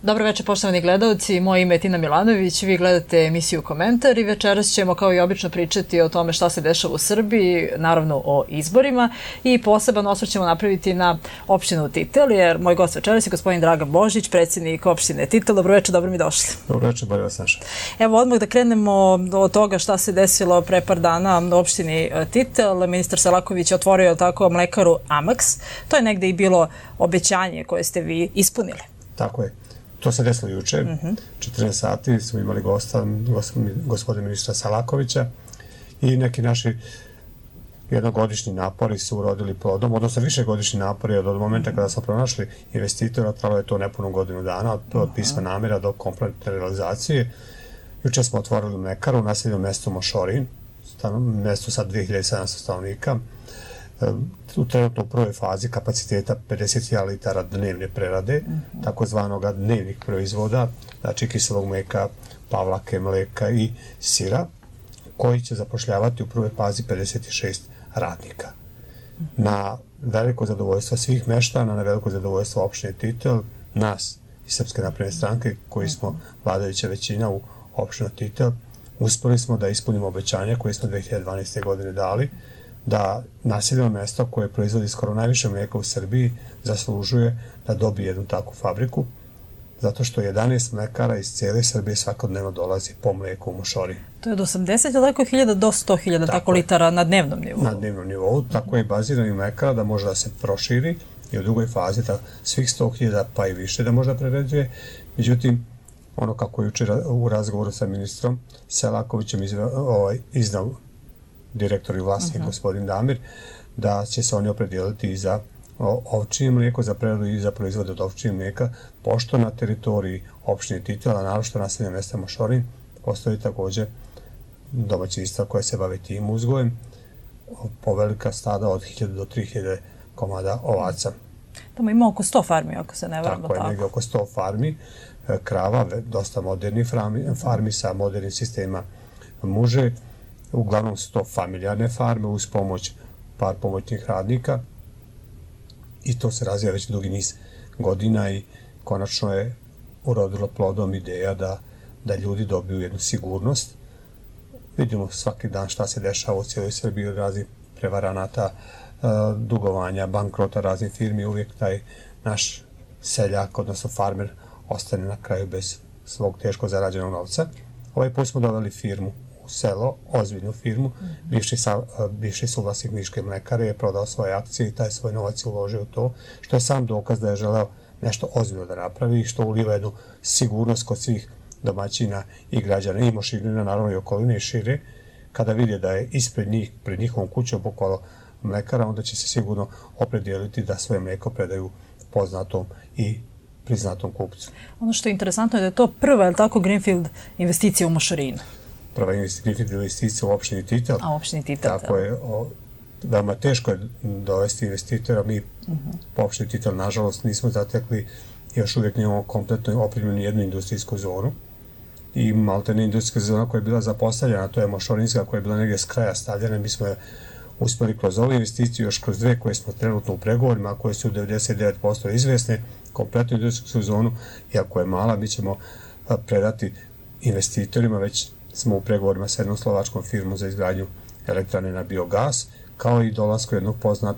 Dobro večer, poštovani gledalci. Moje ime je Tina Milanović, vi gledate emisiju Komentar i večeras ćemo kao i obično pričati o tome šta se dešava u Srbiji, naravno o izborima i poseban osvrt ćemo napraviti na opštinu Titel, jer moj gost večeras je gospodin Dragan Božić, predsjednik opštine Titel. Dobro večer, dobro mi došli. Dobro večer, bolje vas našao. Evo odmah da krenemo od toga šta se desilo pre par dana u opštini Titel. Ministar Selaković je otvorio tako mlekaru Amax. To je negde i bilo obećanje koje ste vi ispunili. Tako je. To se desilo juče, 14 sati smo imali gosta, gospodina ministra Selakovića i neki naši jednogodišnji napori su urodili plodom, odnosno višegodišnji napori od momenta kada smo pronašli investitora, trajalo je to nepunu godinu dana, od pisma namjera do kompletne realizacije. Juče smo otvorili mlekaru u naseljenom mestu Mošorin, mesto sa 2700 stanovnika, u trenutno u prvoj fazi kapaciteta 50.000 litara dnevne prerade, takozvanog dnevnih proizvoda, znači kiselog mleka, pavlake, mleka i sira, koji će zapošljavati u prvoj fazi 56 radnika. Na veliko zadovoljstvo svih meštana, na veliko zadovoljstvo opštine Titel, nas iz Srpske napredne stranke, koji smo vladajuća većina u opštini Titel, uspeli smo da ispunimo obećanja koje smo 2012. godine dali, da naseljeno mesto koje proizvodi skoro najviše mlijeka u Srbiji zaslužuje da dobije jednu takvu fabriku, zato što 11 mlekara iz cijele Srbije svakodnevno dolazi po mlijeku u Mošorin. To je od 80.000 do 100.000 tako litara na dnevnom nivou. Na dnevnom nivou, tako je bazirani mlekara da može da se proširi i u drugoj fazi da svih 100.000 pa i više da može da preređuje. Međutim, ono kako je jučer u razgovoru sa ministrom Selakovićem iznao direktor i vlasnik gospodin Damir, da će se oni opredijeliti i za ovčije mlijeko, za preradu i za proizvode od ovčije mlijeka, pošto na teritoriji opštine Titel, a naročito naseljeno mesta Mošorin, postoji također domaćinstva koje se bave tim uzgojem, povelika stada od 1000 do 3000 komada ovaca. Tamo ima oko 100 farmi, ako se ne varam. Tako je, negdje oko 100 farmi, krava, dosta modernih farmi sa modernim sistema muže, uglavnom su to familjarne farme uz pomoć par pomoćnih radnika i to se razvija već dugi niz godina i konačno je urodilo plodom ideja da ljudi dobiju jednu sigurnost. Vidimo svaki dan šta se dešava u cijeloj Srbiji od raznih prevaranata, dugovanja, bankrota raznih firmi, uvijek taj naš seljak, odnosno farmer, ostane na kraju bez svog teško zarađenog novca. Ovaj put smo doveli firmu selo, ozbiljnu firmu, bivši suvlasnik Niške mlekare je prodao svoje akcije i taj svoj novac uložio u to, što je sam dokaz da je želeo nešto ozbiljno da napravi i što uliva jednu sigurnost kod svih domaćina i građana i Moširina, naravno i okoline i šire. Kada vide da je ispred njih, pred njihovom kućom okolo mlekara, onda će se sigurno opredijeliti da svoje mlijeko predaju poznatom i priznatom kupcu. Ono što je interesantno je da je to prva, je li tako, greenfield investicija u Mošorinu? Prva investicija u opštini Titel. A u opštini Titel. Tako je, veoma teško je dovesti investitora. Mi po opštini Titel, nažalost, nismo zatekli, još uvijek nemamo kompletno opremljenu jednu industrijsku zonu. I maltene industrijska zona koja je bila zapostavljena, to je Mošorinska, koja je bila negdje s kraja stavljena. Mi smo je uspjeli kroz ovu investiciju, još kroz dve koje smo trenutno u pregovorima, koje su 99% izvesne, kompletnu industrijsku zonu, iako je mala, mi ćemo predati investitorima, već smo u pregovorima sa jednom slovačkom firmom za izgradnju elektrane na biogas, kao i dolasku jednog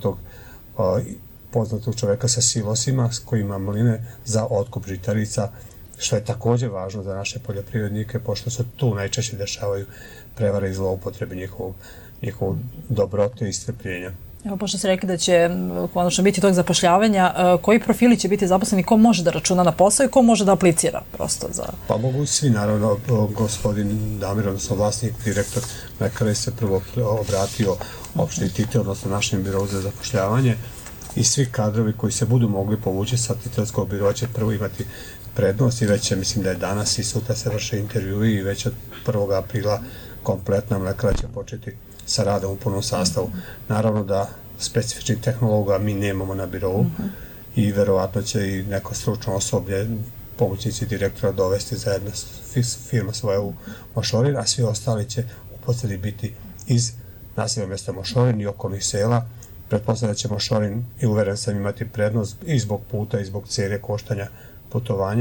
poznatog čoveka sa silosima, s kojima mline za otkup žitarica, što je također važno za naše poljoprivrednike, pošto se tu najčešće dešavaju prevare i zloupotrebe njihovog dobrote i strpljenja. Evo, pošto ste rekli da će konačno biti tog zapošljavanja, koji profili će biti zaposleni, ko može da računa na posao i ko može da aplicira prosto za... Pa mogu svi, naravno, gospodin Damir, odnosno vlasnik, direktor mlekara, se prvo obratio opštini Titel, odnosno našem birovu za zapošljavanje i svi kadrovi koji se budu mogli povući sa Titelskog birova će prvo imati prednost i već je, mislim da je danas i sutra se vrše intervjui i već od 1. aprila kompletna mlekara će početi sa radom u punom sastavu. Naravno da specifičnih tehnologa mi nemamo na birovu i verovatno će i neko stručno osoblje, pomoćnici direktora, dovesti zajedno firma svoja u Mošorin, a svi ostali će u posledi biti iz naseljenog mjesta Mošorin i okolnih sela. Pretpostavljam da će Mošorin, i uveren sam, imati prednost i zbog puta i zbog cijene koštanja putovanja,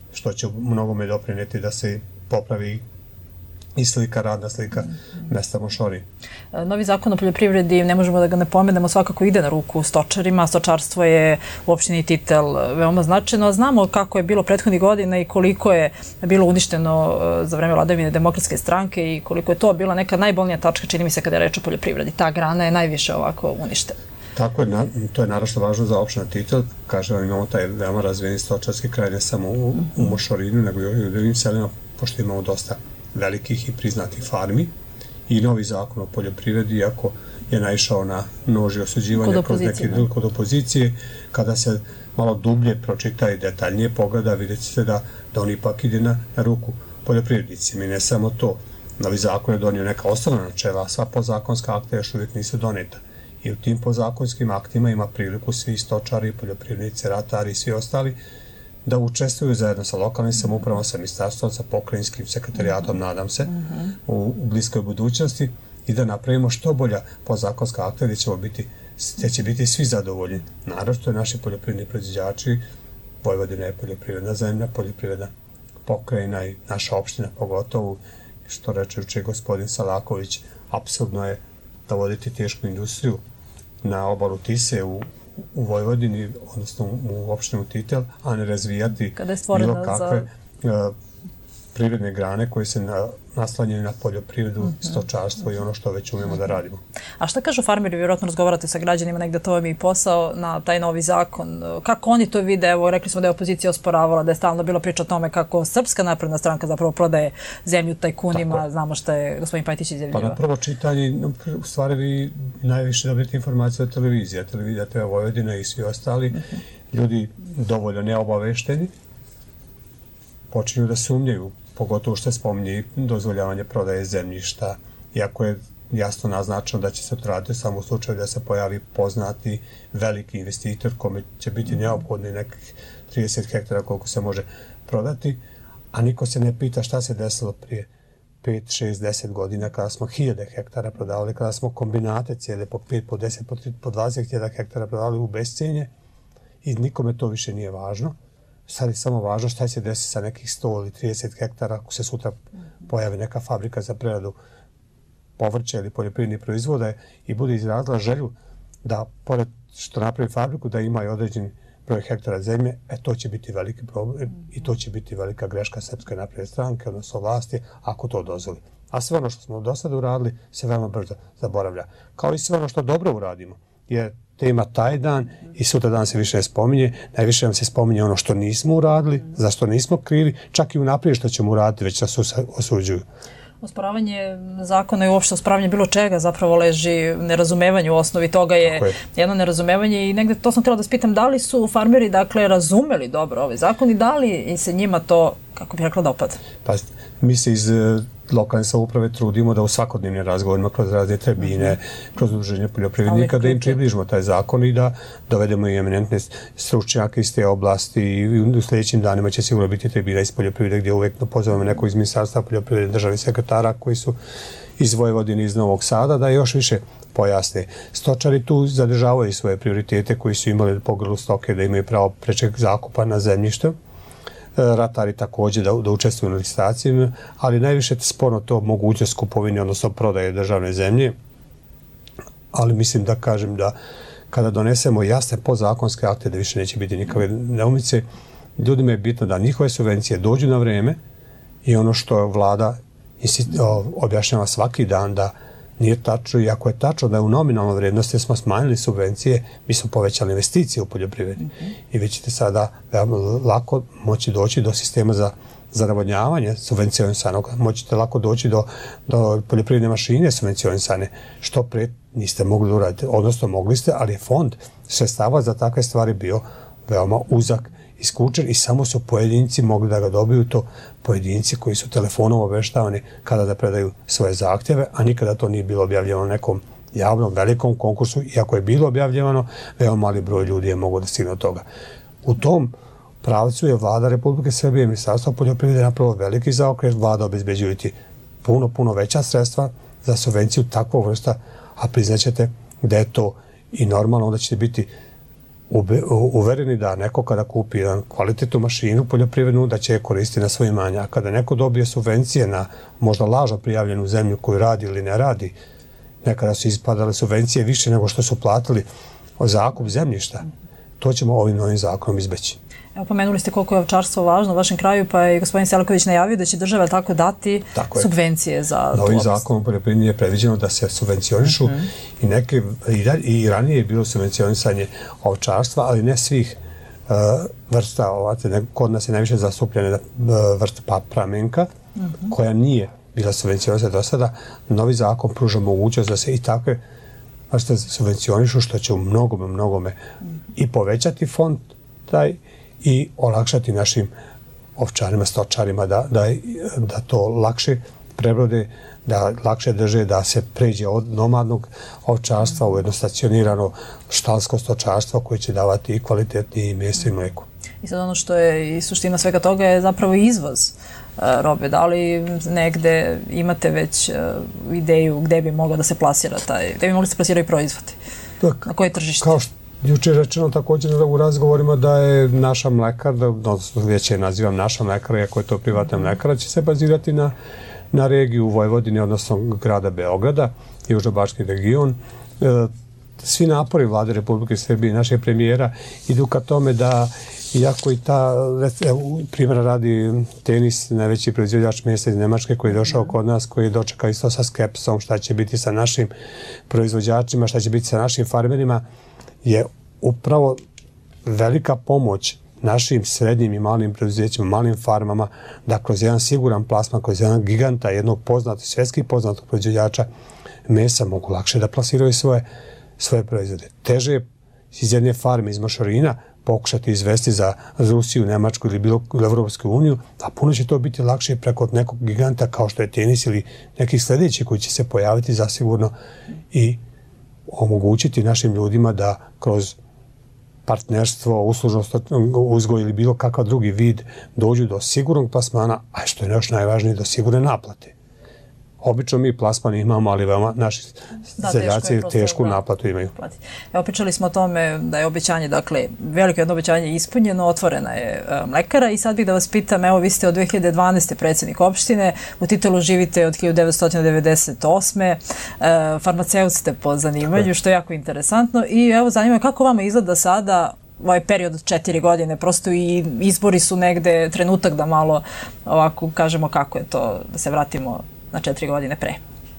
što će mnogome doprineti da se popravi i slika, radna slika mesta Mošori. Novi zakon o poljoprivredi, ne možemo da ga ne pomenemo, svakako ide na ruku stočarima. Stočarstvo je u opštini Titel veoma značajno. Znamo kako je bilo prethodnih godina i koliko je bilo uništeno za vreme vladavine Demokratske stranke i koliko je to bila neka najbolnija tačka, čini mi se, kada je reč o poljoprivredi. Ta grana je najviše ovako uništena. Tako je, to je naravno važno za opštinu Titel. Kažem vam, imamo taj veoma razvijeni stočarski kraj, ne samo u Mošorinu, nego i u drugim selima, pošto imamo dosta velikih i priznatih farmi. I novi zakon o poljoprivredi, iako je naišao na nož osuđivanja kod opozicije, kada se malo dublje pročita i detaljnije pogleda, vidjet ćete da on ipak ide na ruku poljoprivrednicima. I ne samo to, novi zakon je donio neka osnovna načela, sva podzakonska akta još uvijek nisu doneta. I u tim podzakonskim aktima ima priliku svi stočari, poljoprivrednici, ratari i svi ostali da učestvuju zajedno sa lokalnim samoupravama, sa ministarstvom, sa pokrajinskim sekretarijatom, nadam se, u bliskoj budućnosti i da napravimo što bolja podzakonska akta gdje će biti svi zadovoljni. Naravno, to je naši poljoprivredni proizvođači, Vojvodina je poljoprivredna zemlja, poljoprivredna pokrajina i naša opština pogotovo, što reče juče gospodin Salaković, apsurdno je da voditi tešku industriju na obalu Tise u Vojvodini, odnosno u opštinu Titel, a ne razvijati bilo kakve privredne grane koje se naslanjaju na poljoprivredu, stočarstvo i ono što već umemo da radimo. A šta kažu farmeri? Vjerojatno razgovarate sa građanima, negde to vam je i posao na taj novi zakon. Kako oni to vide? Evo, rekli smo da je opozicija osporavala, da je stalno bila priča o tome kako Srpska napredna stranka zapravo prodaje zemlju tajkunima. Znamo šta je gospodin Pajtić izjavljivao. Pa na prvo čitanje, u stvari vi najviše dobijete informacije od televizije. Televizija TV Vojvodina i svi ostali ljudi dovoljno neobavešteni počinju da sumnjaju, pogotovo što spominje dozvoljavanje prodaje zemljišta, iako je jasno naznačeno da će se odraditi samo u slučaju da se pojavi poznati veliki investitor kome će biti neophodni nekih 30 hektara koliko se može prodati, a niko se ne pita šta se desilo prije 5, 6, 10 godina kada smo 1000 hektara prodavali, kada smo kombinate cijele po 5, po 10, po 20.000 hektara prodavali u bescenje i nikome to više nije važno. Sad je samo važno šta će desiti sa nekih 100 ili 30 hektara ako se sutra pojavi neka fabrika za preradu povrća ili poljoprivrednih proizvoda i bude izrazila želju da, pored što napravi fabriku, da ima i određen broj hektara zemlje, to će biti veliki problem i to će biti velika greška Srpske napredne stranke, odnosno vlasti, ako to dozvoli. A sve ono što smo do sada uradili se veoma brzo zaboravlja. Kao i sve ono što dobro uradimo, jer tema taj dan i sutra dan se više ne spominje, najviše nam se spominje ono što nismo uradili, zašto nismo krivi, čak i unaprijed što ćemo uraditi, već nas osuđuju. Osporavanje zakona i uopšte osporavanje bilo čega zapravo leži nerazumevanje, u osnovi toga je jedno nerazumevanje i negde to sam htjela da spitam, da li su farmeri dakle razumeli dobro ovaj zakon i da li se njima to, kako bih rekla, dopada? Pa mi se iz lokalne samouprave trudimo da u svakodnevnim razgovorima kroz razne tribine, kroz udruženje poljoprivrednika, da im približimo taj zakon i da dovedemo i eminentne stručnjake iz te oblasti i u sljedećim danima će sigurno biti tribina iz poljoprivrede gdje uvijek pozovemo nekog iz Ministarstva poljoprivrede, državnih sekretara koji su iz Vojvodine, iz Novog Sada, da još više pojasne. Stočari tu zadržavaju svoje prioritete koji su imali po grlu stoke, da imaju pravo prečeg zakupa na zemljištu. Ratari također da učestvuju na licitacijama, ali najviše je sporno to mogućnost kupovine, odnosno prodaje državne zemlje. Ali mislim da kažem da kada donesemo jasne podzakonske akte, da više neće biti nikakve neumice, ljudima je bitno da njihove subvencije dođu na vreme i ono što vlada objašnjava svaki dan da nije tačno, i ako je tačno da je u nominalnoj vrednosti smo smanjili subvencije, mi smo povećali investicije u poljoprivredi. I vi ćete sada lako moći doći do sistema za navodnjavanje subvencionisanog, moćete lako doći do poljoprivredne mašine subvencionisane, što pre niste mogli uraditi, odnosno mogli ste, ali je fond sredstava za takve stvari bio veoma uzak, iskučen i samo su pojedinci mogli da ga dobiju, to pojedinci koji su telefonom obeštavani kada da predaju svoje zahtjeve, a nikada to nije bilo objavljeno na nekom javnom velikom konkursu, iako je bilo objavljeno, veoma mali broj ljudi je mogao da stigne od toga. U tom pravcu je vlada Republike Srbije i Ministarstvo poljoprivrede napravilo veliki zaokret, vlada obezbeđujući puno veća sredstva za subvenciju takvog vrsta, a priznaćete da je to i normalno, onda ćete biti uvereni da neko kada kupi jedan kvalitetnu mašinu poljoprivrednu, da će je koristiti na svoje imanje. A kada neko dobije subvencije na možda lažno prijavljenu zemlju koju radi ili ne radi, nekada su ispadale subvencije više nego što su platili zakup zemljišta, to ćemo ovim novim zakonom izbeći. Evo, pomenuli ste koliko je ovčarstvo važno u vašem kraju, pa je gospodin Selaković najavio da će država tako dati subvencije za tu Novim zakonom poljoprivredni je predviđeno da se subvencionišu i ranije je bilo subvencionisanje ovčarstva, ali ne svih vrsta. Kod nas je najviše zastupljena vrsta pramenka, koja nije bila subvencionisana do sada. Novi zakon pruža mogućnost da se i takve vrste subvencionišu, što će u mnogome i povećati fond taj i olakšati našim ovčarima, stočarima da to lakše prebrode, da lakše drže, da se pređe od nomadnog ovčarstva u jedno stacionirano štalsko stočarstvo koje će davati i kvalitetnije meso i mleko. I sad ono što je i suština svega toga je zapravo izvoz robe. Da li negde imate već ideju gde bi mogao da se plasira gde bi mogli da se plasiraju proizvodi? Na koje tržište? Kao što juče je rečeno također u razgovorima da je naša mlekara, odnosno već je nazivam naša mlekara, iako je to privatna mlekara, će se bazirati na regiju Vojvodine, odnosno grada Beograda, južnobački region. Svi napori vlade Republike Srbije i našeg premijera idu ka tome da, iako i ta, primjera radi Tenis, najveći proizvođač mesa iz Nemačke koji je došao kod nas, koji je dočekao isto sa skepsom šta će biti sa našim proizvođačima, šta će biti sa našim farmerima, je upravo velika pomoć našim srednjim i malim preduzećima, malim farmama, da kroz jedan siguran plasman, kroz jedan giganta, jednog svjetski poznatog proizvođača mesa mogu lakše da plasiraju svoje proizvode. Teže je iz jedne farme iz Mošorina pokušati izvesti za Rusiju, Nemačku ili bilo Evropsku uniju, a puno će to biti lakše preko nekog giganta kao što je Tenis ili nekih sljedećih koji će se pojaviti zasigurno i omogućiti našim ljudima da kroz partnerstvo, uslužno uzgoj ili bilo kakav drugi vid dođu do sigurnog plasmana, a što je još najvažnije, do sigurne naplate. Obično mi plasman imamo, ali veoma naši seljaci tešku naplatu imaju. Evo, pričali smo o tome da je obećanje, dakle, veliko jedno obećanje ispunjeno, otvorena je mlekara i sad bih da vas pitam, evo, vi ste od 2012. predsjednik opštine, u titulu živite od 1998. Farmaceut ste po zanimanju, što je jako interesantno i evo, zanima me kako vama izgleda sada ovaj period od 4 godine, prosto i izbori su negde trenutak da malo ovako kažemo kako je to, da se vratimo na 4 godine pre.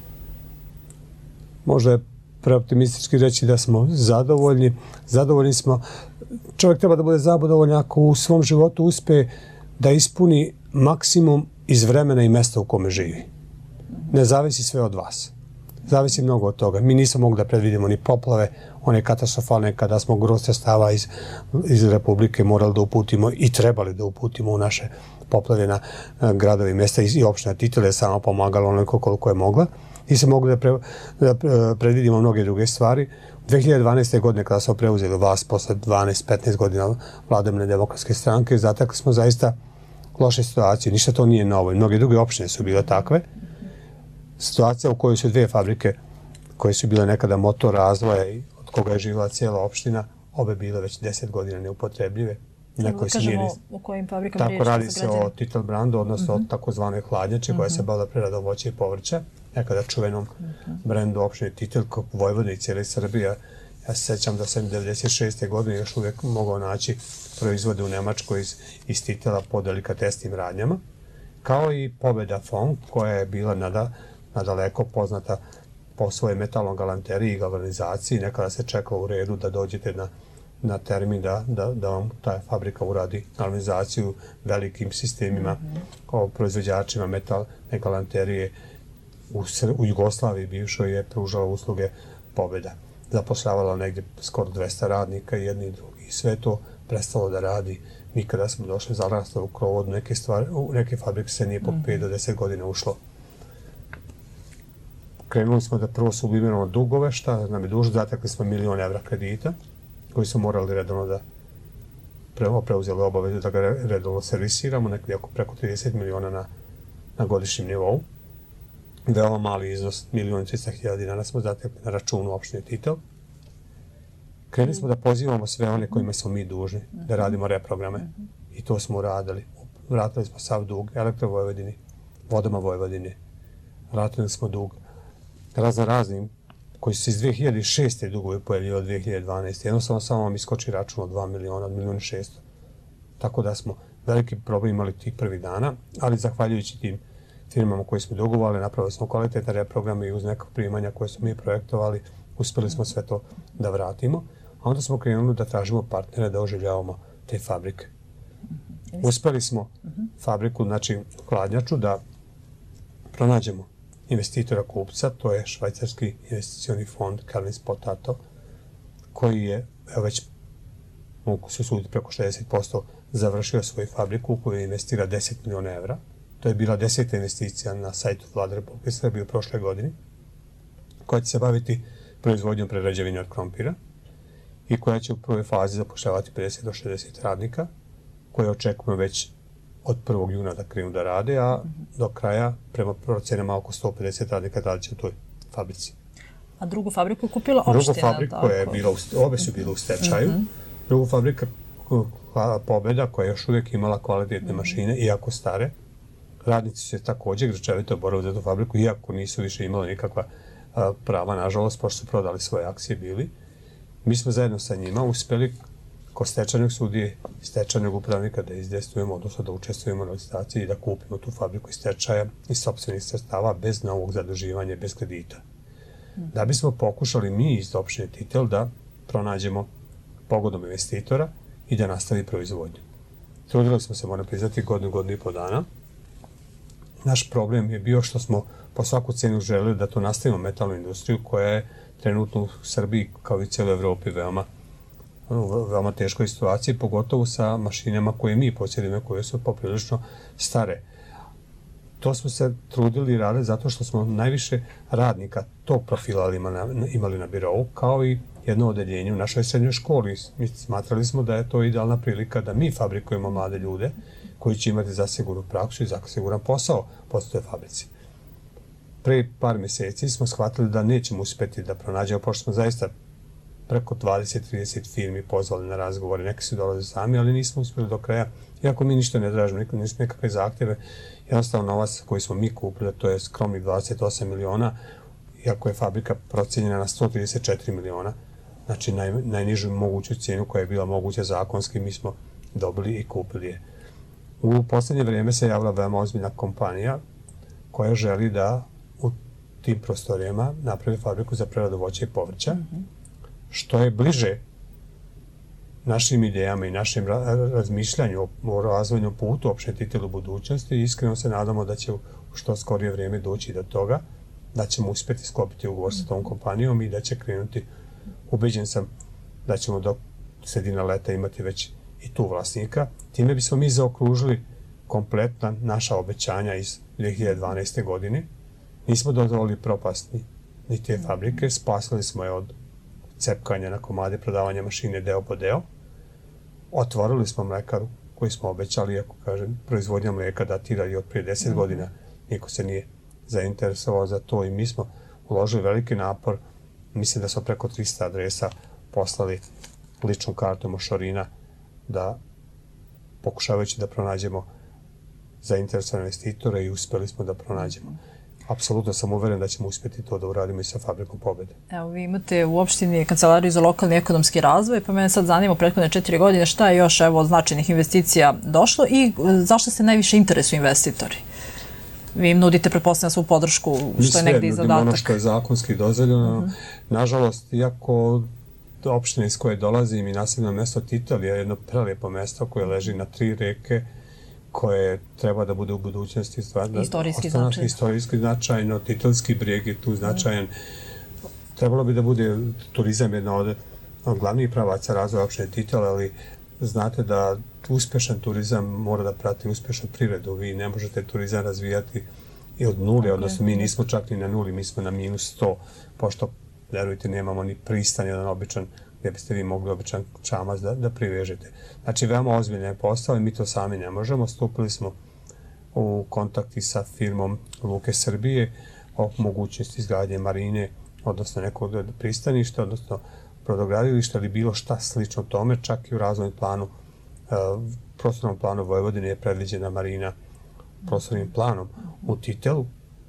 Možda je preoptimistički reći da smo zadovoljni. Zadovoljni smo. Čovjek treba da bude zadovoljan ako u svom životu uspe da ispuni maksimum iz vremena i mesta u kome živi. Ne zavisi sve od vas. Zavisi mnogo od toga. Mi nismo mogli da predvidimo ni poplave, one katastrofalne kada smo gro sredstava iz Republike morali da uputimo i trebali da uputimo u naše poplave na gradovi, mesta i opština Titel je samo pomagala onoliko koliko je mogla. Nismo mogli da predvidimo mnoge druge stvari. 2012. godine kada smo preuzeli vlast posle 12-15 godina vladavine Demokratske stranke, zatekli smo zaista loše situacije. Ništa to nije novo. Mnoge druge opštine su bile takve. Situacija u kojoj su dve fabrike koje su bile nekada motor razvoja i od koga je živjela cijela opština, obe bile već 10 godina neupotrebljive. Kažemo o kojim fabrikama tako radi se o Titel brandu, odnosno o takozvanoj hladnjači koja se bavila preradom voća i povrća, nekada čuvenom brendu opštine Titel, kao Vojvodine i cijele Srbije. Ja se sjećam da sam 1996. godine još uvijek mogao naći proizvode u Nemačkoj iz Titela po delikatesnim radnjama, kao i Pobeda Fond, koja je bila nadaleko poznata po svojoj metalnoj galanteriji i galvanizaciji. Nekada se čekalo u redu da dođete na termin da vam ta fabrika uradi galvanizaciju velikim sistemima kao proizvođačima metalne galanterije. U Jugoslaviji bivšoj je pružala usluge Pobeda. Zapošljavala negdje skoro 200 radnika, jedni i drugi. I sve to prestalo da radi. Mi kada smo došli zarasli u krovod, u neke fabrike se nije po 5 do 10 godina ušlo. Krenuli smo da prvo sublimiramo dugove, šta nam je dužno, zatekli smo 1 milion evra kredita, koji su morali redovno da preuzeli obavezu da ga redovno servisiramo, nekako oko preko 30 miliona na godišnjem nivou. Veoma mali iznos, 1.300.000 dinara smo zatekli na računu opštine Titel. Krenuli smo da pozivamo sve one kojima smo mi dužni da radimo reprograme. I to smo uradili. Vratili smo sav dug Elektrovojvodini, Vodama Vojvodine. Vratili smo dug raznim koji su se iz 2006. dugovi pojavili od 2012. Jednostavno samo vam iskoči račun od 2 miliona, od 1.600.000. Tako da smo veliki problem imali tih prvih dana, ali zahvaljujući tim firmama koje smo dugovali, napravili smo kvalitetne reprograme i uz neka primanja koje smo mi projektovali, uspeli smo sve to da vratimo. A onda smo krenuli da tražimo partnere da oživljavamo te fabrike. Uspeli smo fabriku, znači hladnjaču, da pronađemo investitora kupca, to je švajcarski investicioni fond Carlins Potato, koji je već, mogu se suditi, preko 60% završio svoju fabriku u kojoj investira 10 miliona evra. To je bila 10. investicija na sajtu Vlade Republike Srbije u prošle godini, koja će se baviti proizvodnjom prerađevine od krompira i koja će u prvoj fazi zapošljavati 50 do 60 radnika, koje očekujemo već od 1. juna da krenu da rade, a do kraja, prema procenama, oko 150 radnika radit će u toj fabrici. A drugu fabriku je kupila opština? Drugu fabriku koja je bila, obe su bile u stečaju. Drugu fabrika Pobeda, koja je još uvijek imala kvalitetne mašine, iako stare. Radnici su se također grčevito borili za tu fabriku, iako nisu više imali nikakva prava, nažalost, pošto su prodali svoje akcije bili. Mi smo zajedno sa njima uspeli kod stečajnog sudije i stečajnog upravnika da izdejstvujemo, odnosno da učestvujemo na licitaciji i da kupimo tu fabriku iz stečaja iz sopstvenih sredstava bez novog zaduživanja, bez kredita. Da bismo pokušali mi iz opštine Titel da pronađemo pogodnog investitora i da nastavi proizvodnju. Trudili smo se, moram priznati, godinu i po dana. Naš problem je bio što smo po svaku cenu želeli da to nastavimo metalnu industriju koja je trenutno u Srbiji, kao i cijeloj Evropi, veoma teškoj situaciji, pogotovo sa mašinama koje mi posjedimo, koje su poprilično stare. To smo se trudili i radili zato što smo najviše radnika tog profila imali na birovu, kao i jedno odeljenje u našoj srednjoj školi. Mi smatrali smo da je to idealna prilika da mi fabrikujemo mlade ljude koji će imati zasigurnu praksu i zasiguran posao posle toj fabrici. Pre par mjeseci smo shvatili da nećemo uspeti da pronađemo, pošto smo zaista preko 20-30 firmi pozvali na razgovore, neki su dolaze sami, ali nismo uspjeli do kraja. Iako mi ništa ne tražimo, nismo nekakve zahtjeve, jednostavno novac koji smo mi kupili, to je skromnih 28 miliona, iako je fabrika procijenjena na 134 miliona, znači najnižu moguću cijenu koja je bila moguća zakonski, mi smo dobili i kupili je. U posljednje vrijeme se javila veoma ozbiljna kompanija koja želi da u tim prostorijama napravi fabriku za preradu voća i povrća, što je bliže našim idejama i našem razmišljanju o razvojnom putu opštine Titel u budućnosti i iskreno se nadamo da će u što skorije vrijeme doći do toga, da ćemo uspjeti sklopiti ugovor sa tom kompanijom i da će krenuti. Ubeđen sam da ćemo do sredina leta imati već i tu vlasnika. Time bismo mi zaokružili kompletna naša obećanja iz 2012. godine. Nismo dozvolili propast ni te fabrike, spasili smo je od cepkanja na komade, prodavanja mašine deo po deo. Otvorili smo mlekaru koju smo obećali, iako kažem, proizvodnja mlijeka datira i od prije 10 godina. Niko se nije zainteresovao za to i mi smo uložili veliki napor. Mislim da smo preko 300 adresa poslali ličnom kartom Mošorina da pokušavajući da pronađemo zainteresovane investitore i uspeli smo da pronađemo. Apsolutno sam uveren da ćemo uspjeti to da uradimo i sa fabrikom Pobede. Evo, vi imate u opštini Kancelariju za lokalni ekonomski razvoj, pa mene sad zanima u prethodne 4 godine šta je još od značajnih investicija došlo i zašto se najviše interesuju investitori? Vi im nudite, pretpostavljam, svu podršku, što je negdje i zadatak. Mi sve nudimo ono što je zakonski dozvoljeno. Nažalost, iako opština iz koje dolazim i naseljeno mjesto Titel je jedno prelijepo mjesto koje leži na 3 reke, koje treba da bude u budućnosti istorijski značajno, Titelski brijeg je tu značajan. Trebalo bi da bude turizam jedna od glavnih pravaca razvoja opštine Titel, ali znate da uspješan turizam mora da prati uspješnu privredu. Vi ne možete turizam razvijati i od nule, odnosno mi nismo čak ni na nuli, mi smo na -100, pošto, verujte, nemamo ni pristan jedan običan gdje biste vi mogli običan čamac da privežete. Znači, veoma ozbiljno je postao i mi to sami ne možemo. Stupili smo u kontakti sa firmom Luke Srbije o mogućnosti izgradnje marine, odnosno nekog pristaništa, odnosno brodogradilišta ili bilo šta slično tome, čak i u razvojnom planu, prostornom planu Vojvodine je predviđena marina prostornim planom u Titelu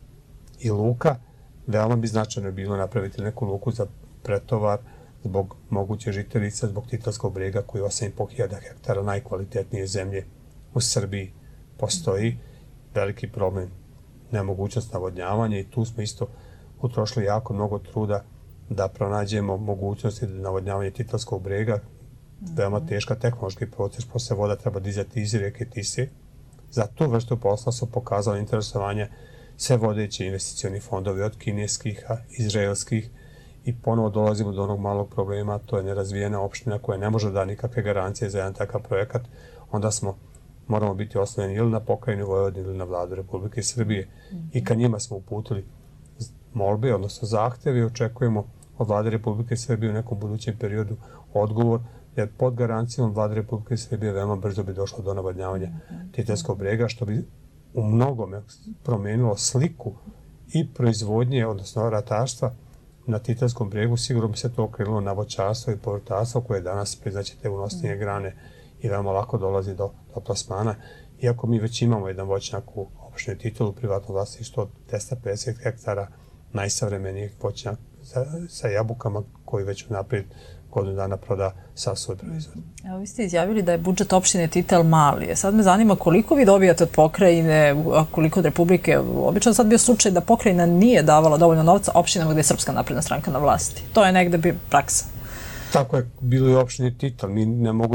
i luka. Veoma bi značajno bilo napraviti neku luku za pretovar zbog moguće žitarica, zbog Titelskog brega koji je 8.500 hektara najkvalitetnije zemlje u Srbiji postoji. Veliki problem, nemogućnost navodnjavanja i tu smo isto utrošili jako mnogo truda da pronađemo mogućnosti navodnjavanja Titelskog brega. Veoma teška tehnološki proces, posle voda treba dizati iz rijeke Tise. Za tu vrstu posla su pokazali interesovanje sve vodeći investicioni fondovi od kineskih, izraelskih i ponovo dolazimo do onog malog problema, to je nerazvijena opština koja ne može da nikakve garancije za jedan takav projekat, onda moramo biti oslonjeni ili na pokrajinu Vojvodine ili na vladu Republike Srbije. I ka njima smo uputili molbe, odnosno zahteve i očekujemo od vlade Republike Srbije u nekom budućem periodu odgovor, jer pod garancijom vlade Republike Srbije veoma brzo bi došlo do navodnjavanja Titelskog brega, što bi u mnogome promenilo sliku i proizvodnje, odnosno ratarstva na Titelskom bregu. Sigurno bi se to okrenulo na voćarstvo i povrtarstvo koje danas, priznaćete, unosnije grane i veoma lako dolazi do plasmana. Iako mi već imamo jedan voćnjak u opštini Titel u privatnom vlasništvu od 250 hektara najsavremenijih voćnjaka sa jabukama koji već unaprijed godinu dana proda sav svoj proizvod. Evo, vi ste izjavili da je budžet opštine Titel mali. Sad me zanima koliko vi dobijate od pokrajine, a koliko od Republike. Obično sad bio slučaj da pokrajina nije davala dovoljno novca opštinama gde je Srpska napredna stranka na vlasti. To je negde bi praksa. Tako je bilo i u opštini Titel. Mi ne mogu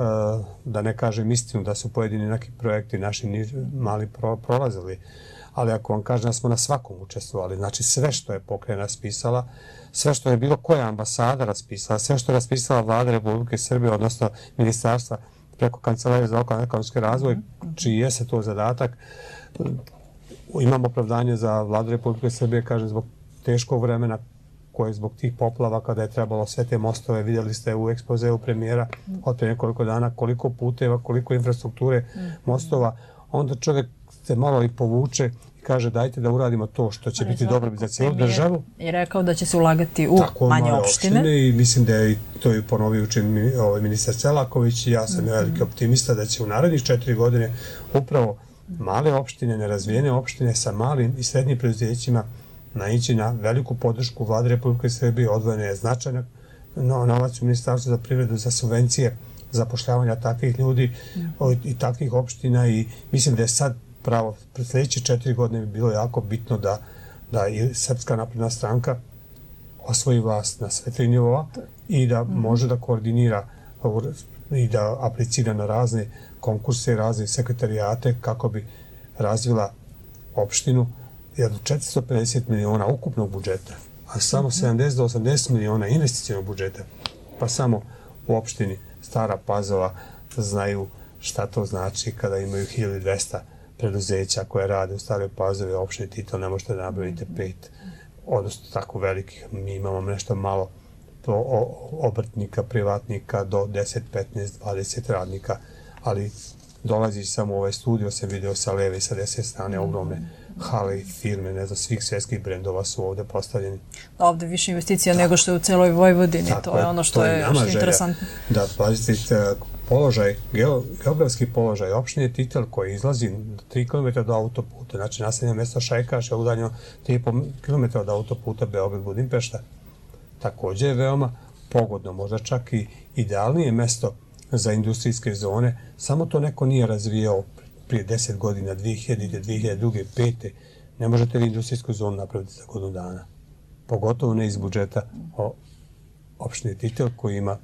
da ne kažem istinu da su pojedini neki projekti naši mali prolazili, ali ako vam kažem da smo na svakom učestvovali, znači sve što je pokrajina raspisala, sve što je bilo koja ambasada raspisala, sve što je raspisala vlada Republike Srbije, odnosno ministarstva preko Kancelarije za lokalni ekonomski razvoj, čiji je se to zadatak, imamo opravdanje za vladu Republike Srbije, kažem, zbog teškog vremena koje zbog tih poplava kada je trebalo sve te mostove, vidjeli ste u ekspozeu premijera od prije nekoliko dana koliko puteva, koliko infrastrukture mostova, onda čovjek se malo i povuče i kaže dajte da uradimo to što će biti dobro za cijelu državu. I rekao da će se ulagati u manje opštine. I mislim da je to i ponovio učin ministar Selaković i ja sam veliki optimista da će u narednih 4 godine upravo male opštine, nerazvijene opštine sa malim i srednjim preduzećima naići na veliku podršku vlade Republike Srbije. Odvojena je značajna novac u Ministarstvu za privredu za subvencije zapošljavanja takvih ljudi i takvih opština i mislim da je sad pravo, pred sljedeće 4 godine bi bilo jako bitno da i Srpska napredna stranka osvoji vlast na sve 3 nivoa i da može da koordinira i da aplicira na razne konkurse, razne sekretarijate kako bi razvila opštinu. Jer 450 miliona ukupnog budžeta, a samo 70 do 80 miliona investicionog budžeta, pa samo u opštini Stara Pazova znaju šta to znači kada imaju 1200 preduzeća koje rade u Staroj Pazovi, opštini Titel ne možete da nabavite 5, odnosno tako velikih. Mi imamo nešto malo obrtnika, privatnika do 10, 15, 20 radnika, ali dolazi samo u ovaj studio, sam video sa leve i sa desne strane ogromne hale i firme, ne znam, svih svjetskih brendova su ovdje postavljeni. Ovdje više investicija nego što je u celoj Vojvodini, to je ono što je interesantno. Da, pazite, geografski položaj opštine Titel koji izlazi 3 km do autoputa, znači naseljeno mjesto Šajkaš je udaljeno 3,5 km od autoputa Beograd-Budimpešta. Također je veoma pogodno, možda čak i idealnije mjesto za industrijske zone, samo to neko nije razvijao prije 10 godina, 2000, 2002, 2005. Ne možete li industrijsku zonu napraviti za godinu dana. Pogotovo ne iz budžeta opštine Titel koji ima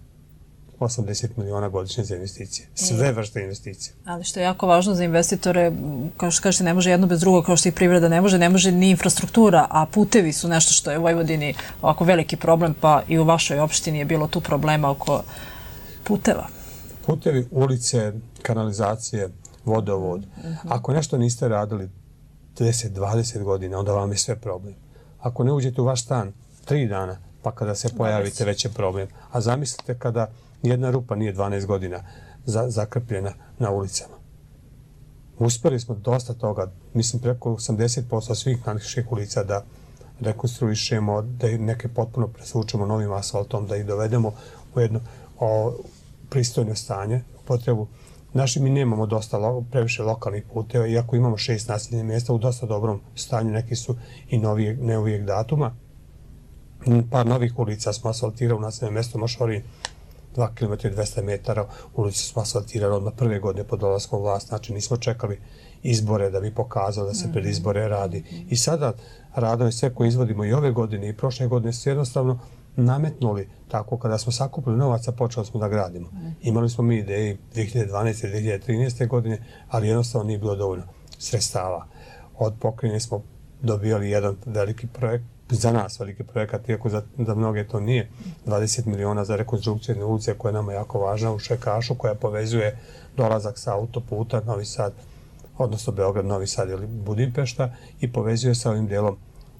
80 miliona godišnje za investicije. Sve vrste investicije. Ali što je jako važno za investitore, kao što kažete, ne može jedno bez drugog, kao što i privreda ne može ni infrastruktura, a putevi su nešto što je u Vojvodini ovako veliki problem, pa i u vašoj opštini je bilo tu problema oko puteva. Putevi, ulice, kanalizacije, vodovod. Ako nešto niste radili 10-20 godina, onda vam je sve problem. Ako ne uđete u vaš stan 3 dana, pa kada se pojavite već je problem. A zamislite kada jedna rupa nije 12 godina zakrpljena na ulicama. Uspjeli smo dosta toga, mislim preko 80% svih naših ulica da rekonstruišemo, da neke potpuno presvučemo novim asfaltom, da ih dovedemo u jedno pristojno stanje, potrebu. Mi nemamo previše lokalnih puteva, iako imamo 6 naseljenih mjesta u dosta dobrom stanju, neki su i novijeg datuma. Par novih ulica smo asfaltirali u naseljenom mjestu Mašorin, 2 km 200 metara, ulicu smo asfaltirali odmah prve godine po dolaskom vlast, znači nismo čekali izbore da bi pokazali da se pred izbore radi. I sada radove sve koje izvodimo i ove godine i prošle godine su jednostavno nametnuli tako, kada smo sakupili novaca počeli smo da gradimo. Imali smo mi ideje 2012. 2013. godine, ali jednostavno nije bilo dovoljno sredstava. Od pokrajine smo dobijali jedan veliki projekt, za nas veliki projekat, iako za mnoge to nije, 20 miliona za rekonstrukciju jedne ulice koja je nama jako važna u Šekašu, koja povezuje dolazak sa autoputa Novi Sad, odnosno Beograd, Novi Sad ili Budimpešta i povezuje sa ovim delom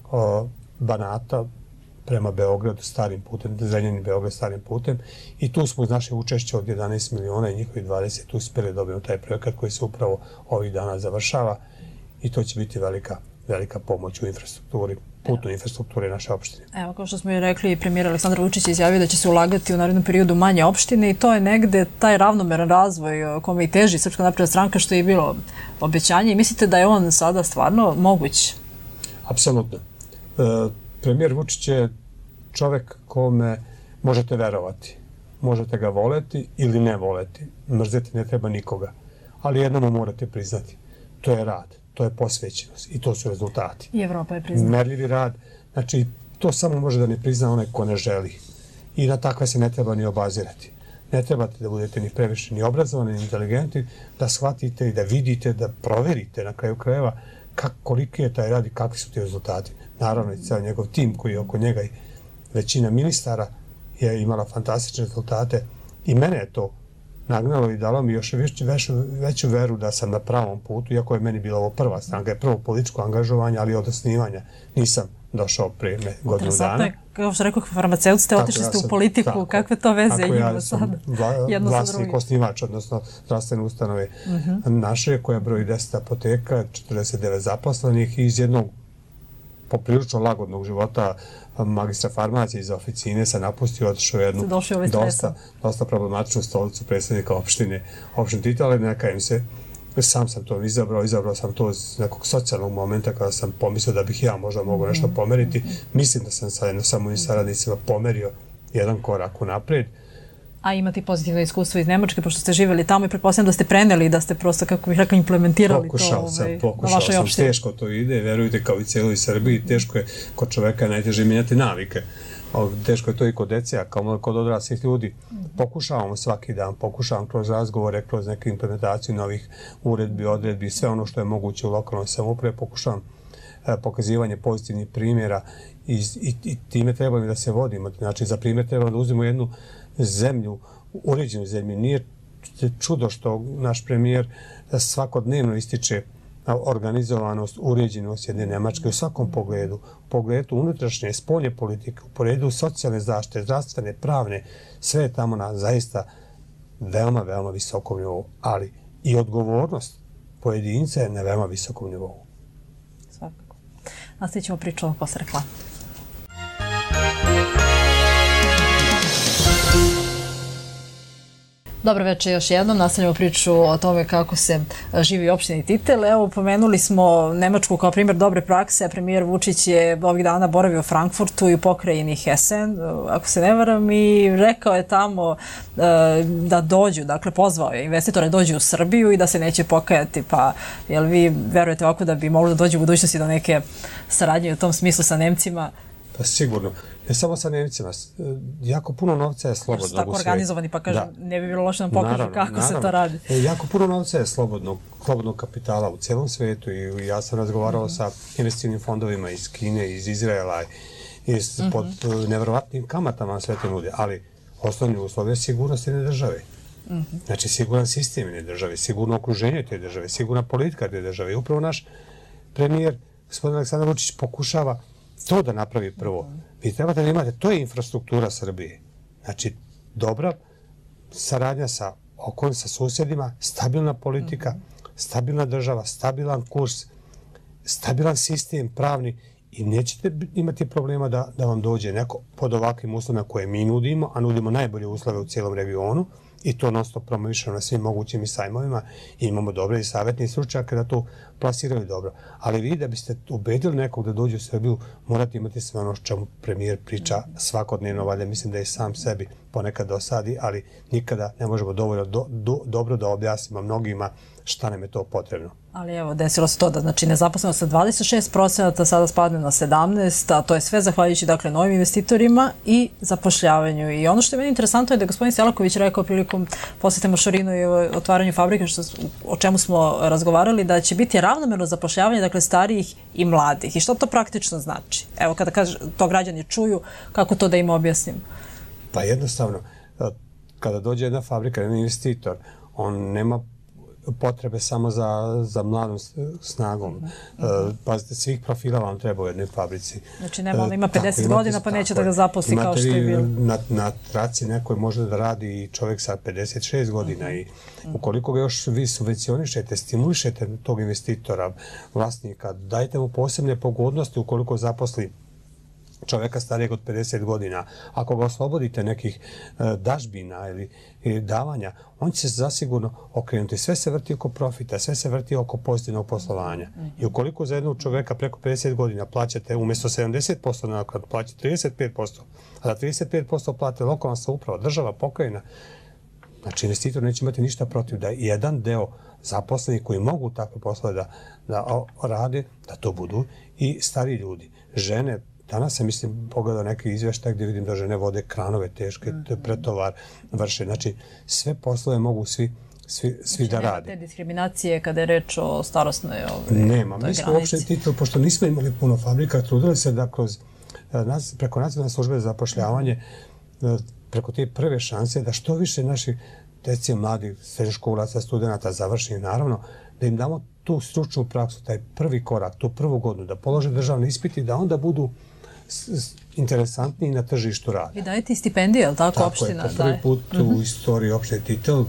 Banata prema Beogradu starim putem, Zrenjanin Beograd starim putem i tu smo uz naše učešće od 11 miliona i njihovi 20 uspjeli dobijemo taj projekat koji se upravo ovih dana završava i to će biti velika pomoć u infrastrukturi, putnoj infrastrukturi naše opštine. Evo, kao što smo i rekli, premijer Aleksandar Vučić je izjavio da će se ulagati u narednom periodu manje opštine i to je negde taj ravnomeran razvoj kome i teži Srpska napredna stranka, što je bilo obećanje i mislite da je on sada stvarno moguć? Apsolutno. Premijer Vučić je čovek kome možete verovati. Možete ga voleti ili ne voleti. Mrzeti ne treba nikoga. Ali jednom morate priznati. To je rad, to je posvećenost i to su rezultati. I Evropa je priznala. Merljivi rad. Znači, to samo može da ne prizna onaj ko ne želi. I na takve se ne treba ni obazirati. Ne trebate da budete ni previše ni obrazovani, ni inteligentni, da shvatite i da vidite, da proverite na kraju krajeva koliki je taj rad i kakvi su ti rezultati. Naravno, i cijel njegov tim koji je oko njega i većina ministara je imala fantastične rezultate i mene je to nagnalo i dalo mi još veću veru da sam na pravom putu, iako je meni bila ovo prva stranka, je prvo političko angažovanje, ali od osnivanja nisam došao prije godinu dana. Kao što rekao, farmaceut ste, otišli ste u politiku, kakve to veze ima sada? Vlasnik, osnivač, odnosno zdravstvene ustanove naše, koja broji 10 apoteka, 49 zaposlenih i iz jednog poprilično lagodnog života magistra farmacije iz oficine sam napustio, otišao jednu dosta problematičnu stolicu predsjednika opštine Titel, ali ne kajem se. Sam sam to izabrao sam to iz nekog socijalnog momenta kada sam pomislio da bih ja možda mogao nešto pomeriti. Mislim da sam sa mojim saradnicima pomerio jedan korak unaprijed. A imate pozitivno iskustvo iz Nemačke, pošto ste živjeli tamo i pretpostavljam da ste preneli i da ste prosto, kako bih rekao, implementirali to na vašoj opštini. Teško to ide, verujte, kao i cijeloj Srbiji, teško je kod čoveka najteže mijenjati navike. Teško je to i kod decija, kao kod odraslih ljudi. Pokušavamo svaki dan, pokušavam kroz razgovore, kroz neku implementaciju novih uredbi, odredbi, sve ono što je moguće u lokalnoj samoupravi, pokušavam pokazivanje pozitivnih primjera i time trebamo da se vodimo. Znači, za primjer trebamo da uzmemo jednu zemlju, uređenu zemlju. Nije čudo što naš premijer svakodnevno ističe organizovanost, uređenost jedne Nemačke u svakom pogledu. U pogledu unutrašnje, spoljne politike, u pogledu socijalne zaštite, zdravstvene, pravne, sve je tamo na zaista veoma, veoma visokom nivou. Ali i odgovornost pojedinca je na veoma visokom nivou. Svakako. Nastavit ćemo priču posle reklame. Dobro večer još jednom, nastavljamo priču o tome kako se živi u opštini Titel. Evo, pomenuli smo Nemačku kao primjer dobre prakse, a premijer Vučić je ovih dana boravio u Frankfurtu i u pokrajini Hessen, ako se ne varam, i rekao je tamo da dođu, dakle pozvao je investitore da dođu u Srbiju i da se neće pokajati, pa jel vi verujete ovako da bi moglo da dođe u budućnosti do neke saradnje u tom smislu sa Nemcima? Pa sigurno. Ne samo sa Nemcima. Jako puno novca je slobodnog u svijetu. Jer su tako organizovani, pa kažem, ne bi bilo loše nam pokažu kako se to radi. Jako puno novca je slobodnog kapitala u cijelom svijetu i ja sam razgovarao sa investicijnim fondovima iz Kine, iz Izraela i pod nevjerovatnim kamatama sve te nude, ali osnovni uslov je sigurnost jedne države. Znači, siguran sistem jedne države, sigurno okruženje te države, sigurna politika te države. I upravo naš premijer, gospodin Aleksandar Vučić, pokušava to da napravi prvo. Vi trebate da imate, to je infrastruktura Srbije. Znači, dobra saradnja sa okolim, sa susjedima, stabilna politika, stabilna država, stabilan kurs, stabilan sistem pravni i nećete imati problema da vam dođe neko pod ovakvim uslovima koje mi nudimo, a nudimo najbolje uslove u cijelom regionu i to non stop promovišemo na svim mogućim sajmovima i imamo dobre i savjetne stručnjake da to plasiraju dobro. Ali vi da biste ubedili nekog da dođe u Srbiju, morate imati sve ono čemu premijer priča svakodnevno, valjda mislim da je sam sebi ponekad dosadi, ali nikada ne možemo dovoljno dobro da objasnimo mnogima šta nam je to potrebno. Ali evo, desilo se to da znači, nezaposlenost sa 26% sada spadne na 17%, a to je sve zahvaljujući dakle, novim investitorima i zapošljavanju. I ono što je meni interesantno je da je gospodin Selaković rekao prilikom posjete Mošorinu i otvaranju fabrike, o čemu smo razgovarali, da će biti ravnomerno zapošljavanje dakle, starijih i mladih. I što to praktično znači? Evo, kada to građani čuju, kako to da im objasnim? Pa jednostavno, kada dođe jedna fabrika, jedan investitor, on nema potrebe samo za mladom snagom. Pazite, svih profila vam treba u jednoj fabrici. Znači nema, ima 50 godina pa neće da ga zaposli kao što je bilo. Na traci nekoj može da radi i čovjek sa 56 godina i ukoliko ga još vi subvencionišete, stimulišete tog investitora, vlasnika, dajte mu posebne pogodnosti ukoliko zaposli čovjeka starijeg od 50 godina, ako ga oslobodite nekih dažbina ili davanja, on će se zasigurno okrenuti. Sve se vrti oko profita, sve se vrti oko pozitivnog poslovanja. I ukoliko za jednog čovjeka preko 50 godina plaćate umjesto 70% nakon plaćate 35%, a da 35% plate lokalna samouprava, država, pokrajina, znači investitor neće imati ništa protiv da jedan deo zaposlenih koji mogu takve poslove da rade, da to budu i stari ljudi, žene. Danas sam, mislim, pogledao neki izvještaj gdje vidim da žene vode kranove teške, pretovar vrše. Znači, sve poslove mogu svi da rade. Te diskriminacije kada je reč o starosnoj nema. Mi smo uopšte titul, pošto nismo imali puno fabrika, trudili se da preko nacionalne službe za zapošljavanje, preko te prve šanse, da što više naših djece, mladih, srednjoškolaca, studenata završi, naravno, da im damo tu stručnu praksu, taj prvi korak, tu prvu godinu, da polože državni ispit i da onda budu interesantniji na tržištu rada. Vi dajete i stipendije, je li tako, opština? Tako je, po prvi put u istoriji opštine Titel,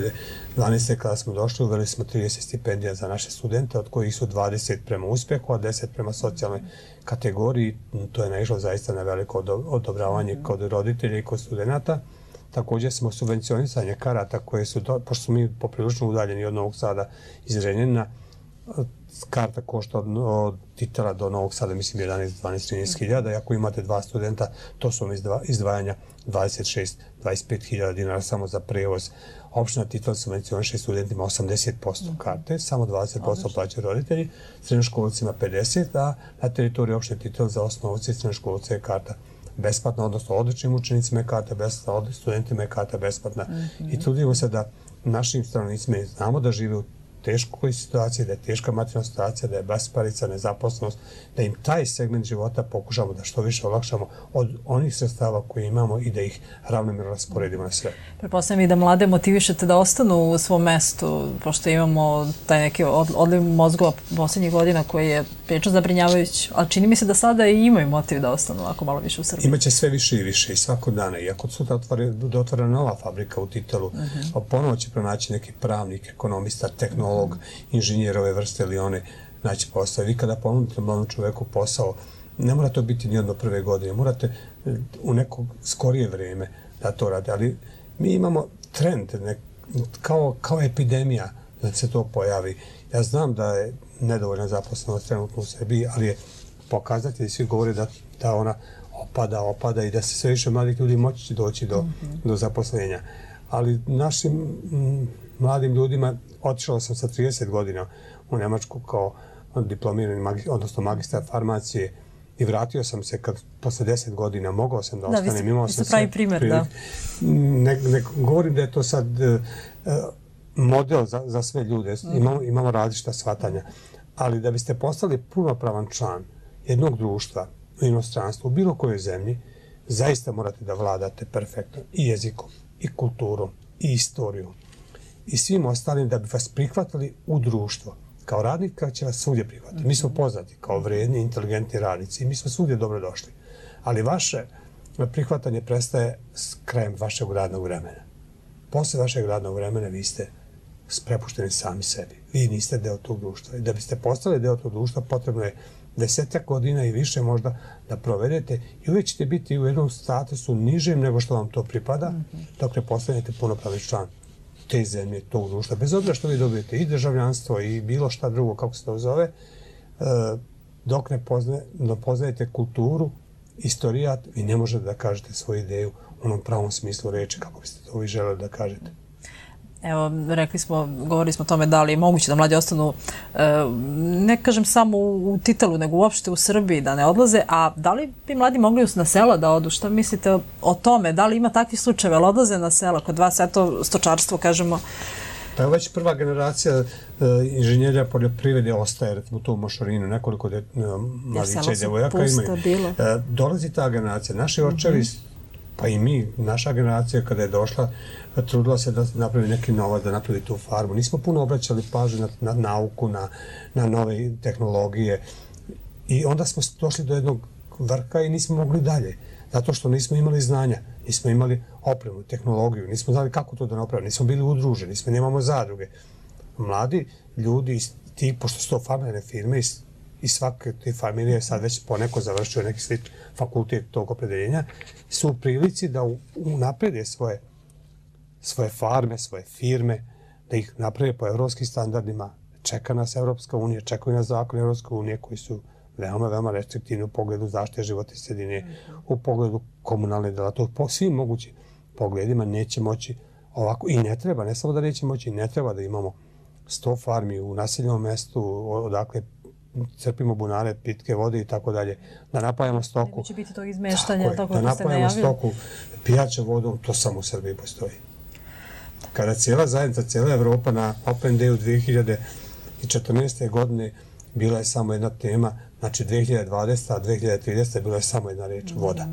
2012. kada smo došli, uveli smo 30 stipendija za naše studente, od kojih su 20 prema uspjehu, a 10 prema socijalnoj kategoriji. To je naišlo zaista na veliko odobravanje kod roditelja i kod studenta. Također smo subvencionisanje karata koje su, pošto smo mi poprilično udaljeni od Novog Sada iz Renjanina, karta košta od Titela do Novog Sada, mislim 11, 12, 13 hiljada. I ako imate dva studenta, to su izdvajanja 26-25 hiljada dinara samo za prevoz. Opština Titel subvencioniše studentima 80% karte, samo 20% plaćaju roditelji, srednjoškolcima 50%, a na teritoriji opštine Titel za osnovce i srednjoškolce je karta besplatna, odnosno odličnim učenicima je karta besplatna, studentima je karta besplatna. I trudimo se da našim stanovnicima znamo da žive u teškoj situaciji, da je teška materijalna situacija, da je besparica, nezaposlenost, da im taj segment života pokušamo da što više olakšamo od onih sredstava koje imamo i da ih ravnomjerno rasporedimo na sve. Pretpostavljam i da mlade motivišete da ostanu u svom mestu, pošto imamo taj neki odliv mozgova posljednjih godina koji je prilično zabrinjavajući, ali čini mi se da sada i imaju motiv da ostanu ako malo više u Srbiji. Imaće sve više i više i svakog dana. I ako sutra bude otvorena nova fabrika u Titelu, ponovo će pronaći neki pravnik, ekonomista, tehnolog, inženjer ove vrste ili one naći posao. Vi kada ponudite mladom čoveku posao, ne mora to biti ni jedno prve godine, morate u neko skorije vrijeme da to rade. Ali mi imamo trend, kao epidemija da se to pojavi. Ja znam da je nedovoljna zaposlenost trenutno u Srbiji, ali je pokazatelji svi govore da ona opada i da se sve više mladih ljudi moći doći do zaposlenja. Ali našim mladim ljudima, otišao sam sa 30 godina u Nemačku kao diplomirani, odnosno magistar farmacije i vratio sam se kad posle 10 godina mogao sam da ostanem. Vi ste pravi primjer, da. Ne govorim da je to sad model za sve ljude, imamo različita shvatanja, ali da biste postali punopravan član jednog društva u inostranstvu, u bilo kojoj zemlji, zaista morate da vladate perfektno i jezikom, i kulturom, i istorijom, i svim ostalim da bi vas prihvatili u društvo. Kao radnika će vas svugdje prihvatiti. Mi smo poznati kao vrijedni, inteligentni radnici i mi smo svugdje dobro došli. Ali vaše prihvatanje prestaje s krajem vašeg radnog vremena. Posle vašeg radnog vremena vi ste prepušteni sami sebi. Vi niste deo tog društva. I da biste postali deo tog društva, potrebno je 10 godina i više možda da provedete i uvijek ćete biti u jednom statusu nižem nego što vam to pripada, dok ne postanete punopravni član te zemlje, tog društva. Bez obzira što vi dobijete i državljanstvo i bilo šta drugo, kako se to zove, dok ne poznajete kulturu, istorijat, vi ne možete da kažete svoju ideju u onom pravom smislu reči, kako biste to vi želeli da kažete. Evo, govorili smo o tome da li je moguće da mladi ostanu, ne kažem samo u Titalu, nego uopšte u Srbiji, da ne odlaze, a da li bi mladi mogli na sela da odu? Šta mislite o tome? Da li ima takvih slučajeva, ali odlaze na sela? Kod vas, eto, stočarstvo, kažemo. Pa već prva generacija inženjerija poljoprivrede ostaje u tom Mošorinu, nekoliko mladića i devojaka imaju. Dolazi ta generacija. Naši očevi, pa i mi, naša generacija kada je došla, trudila se da napravi neki novac, da napravi tu farmu. Nismo puno obraćali pažnju na nauku, na nove tehnologije. I onda smo došli do jednog vrha i nismo mogli dalje. Zato što nismo imali znanja, nismo imali opremu, tehnologiju, nismo znali kako to da napravimo, nismo bili udruženi, nemamo zadruge. Mladi ljudi, pošto su to familijarne firme, i svake te familije sad već poneko završio neki slični fakultet tog opredeljenja, su u prilici da unaprede svoje farme, svoje firme, da ih naprede po evropskim standardima. Čeka nas Evropska unija, čekaju nas zakon Evropske unije koji su veoma, veoma restriktivni u pogledu zaštite životne sredine, u pogledu komunalne delatnosti, po svim mogućim pogledima neće moći ovako, i ne treba, ne samo da neće moći, ne treba da imamo 100 farmi u naseljenom mestu, odakle crpimo bunare, pitke vode i tako dalje, da napajamo stoku. Neće biti tog izmeštanja, tako da kako ste najavili. napajamo stoku pijaćom vodom, to samo u Srbiji postoji. Kada cijela zajednica, cijela Evropa na Open Day-u 2014. godine bila je samo jedna tema, znači 2020. a 2030. bila je samo jedna reč, voda.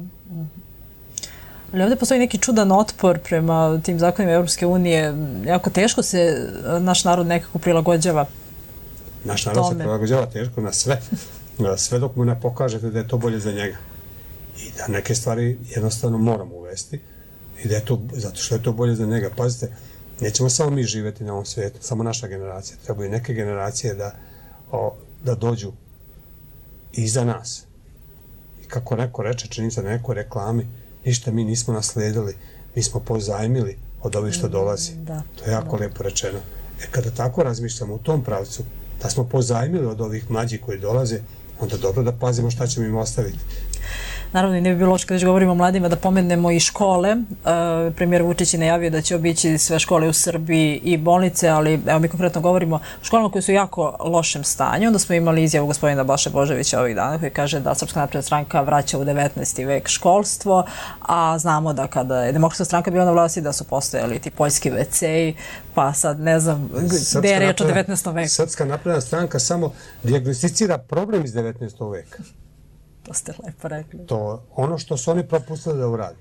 Ali ovdje postoji neki čudan otpor prema tim zakonima Evropske unije. Jako teško se naš narod nekako prilagođava. Naš narod se prilagođava teško na sve. Sve dok mu ne pokažete da je to bolje za njega. I da neke stvari jednostavno moramo uvesti. I da je to, zato što je to bolje za njega. Pazite, nećemo samo mi živjeti na ovom svijetu, samo naša generacija. Trebaju neke generacije da dođu iza nas. I kako neko reče, čini se na nekoj reklami, ništa mi nismo nasledili, mi smo pozajmili od ovih što dolazi. To je jako lepo rečeno. Kada tako razmišljamo u tom pravcu, da smo pozajmili od ovih mlađih koji dolaze, onda dobro da pazimo šta ćemo im ostaviti. Naravno, i ne bi bilo loše kada već govorimo o mladima da pomenemo i škole. Premijer Vučić je najavio da će obići sve škole u Srbiji i bolnice, ali evo mi konkretno govorimo o školama koje su u jako lošem stanju. Onda smo imali izjavu gospodina Balše Božovića ovih dana koji kaže da Srpska napredna stranka vraća u 19. vek školstvo, a znamo da kada je Demokratska stranka bila na vlasti da su postojali ti poljski WC-i, pa sad ne znam gde je reč o 19. veku. Srpska napredna stranka samo dijagnosticira problem iz 19. veka. To ste lepo rekli. To ono što su oni propustili da uradi.